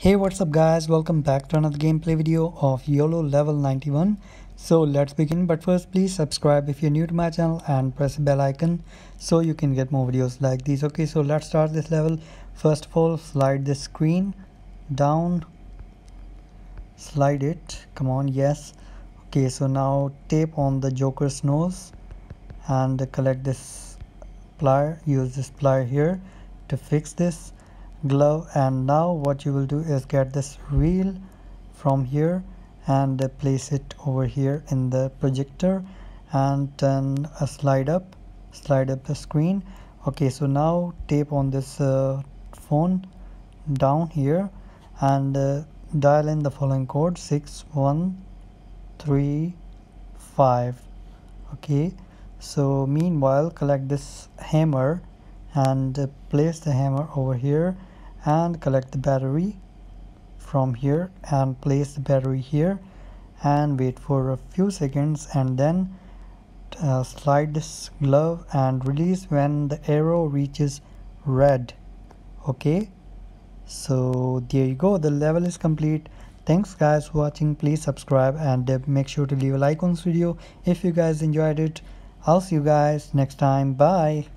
Hey, what's up guys, welcome back to another gameplay video of YOLO level 91. So let's begin, but first please subscribe if you're new to my channel and press the bell icon so you can get more videos like these. Okay, so let's start this level. First of all, slide the screen down, slide it, come on, yes. Okay, so now tape on the Joker's nose and collect this plier, use this plier here to fix this glove. And now what you will do is get this wheel from here and place it over here in the projector and then slide up the screen. Okay, so now tape on this phone down here and dial in the following code 6135. okay, so meanwhile collect this hammer and place the hammer over here and collect the battery from here and place the battery here and wait for a few seconds and then slide this glove and release when the arrow reaches red. Okay, so there you go, the level is complete. Thanks guys for watching. Please subscribe and make sure to leave a like on this video if you guys enjoyed it. I'll see you guys next time. Bye.